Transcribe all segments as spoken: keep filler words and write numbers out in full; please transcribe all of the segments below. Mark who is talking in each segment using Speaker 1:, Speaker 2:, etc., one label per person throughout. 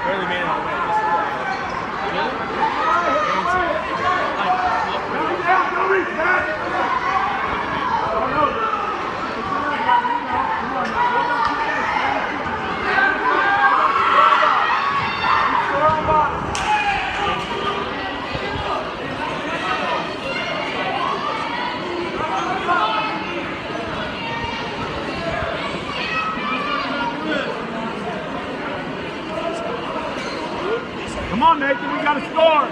Speaker 1: Barely made it all the way.
Speaker 2: Come on, Nathan, we got to score.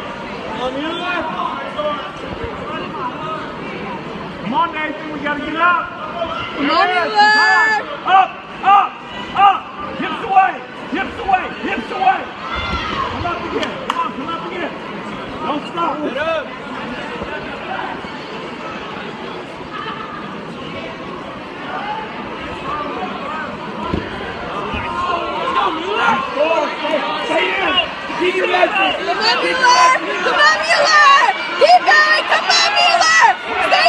Speaker 2: Come on, Nathan, we got to get up.
Speaker 3: Come on, Mueller.
Speaker 2: Up, up, up. Hips away, hips away, hips away. Come up again. Come on, come up again. Don't stop. Get up. Stay in. Keep your legs in.
Speaker 3: Come on, Mueller. Come on, Mueller. Keep going. Come on, Mueller. Stay